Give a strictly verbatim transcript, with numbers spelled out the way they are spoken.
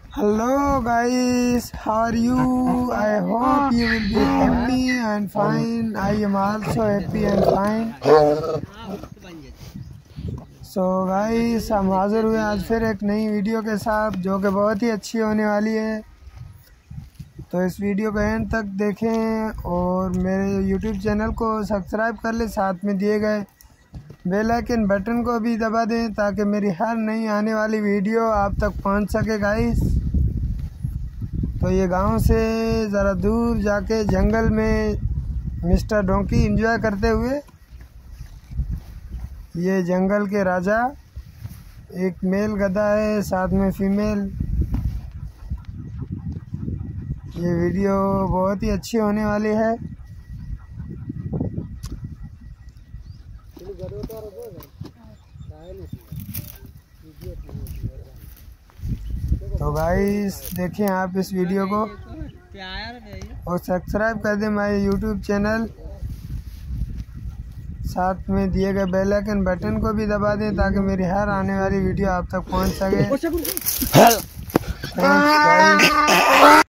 Hello guys, how are you? I hope you will be happy and fine. I am also happy and fine. So guys, हम हाजिर हुए आज फिर एक नई वीडियो के साथ जो कि बहुत ही अच्छी होने वाली है। तो इस वीडियो को एंड तक देखें और मेरे यूट्यूब चैनल को सब्सक्राइब कर लें, साथ में दिए गए बेल आइकन बटन को भी दबा दें ताकि मेरी हर नई आने वाली वीडियो आप तक पहुंच सके गाइस। तो ये गांव से ज़रा दूर जाके जंगल में मिस्टर डोंकी एंजॉय करते हुए, ये जंगल के राजा, एक मेल गधा है साथ में फीमेल। ये वीडियो बहुत ही अच्छी होने वाली है। तो गाइस देखें आप इस वीडियो को और सब्सक्राइब कर दें मेरे यूट्यूब चैनल, साथ में दिए गए बेल आइकन बटन को भी दबा दें ताकि मेरी हर आने वाली वीडियो आप तक पहुंच सके।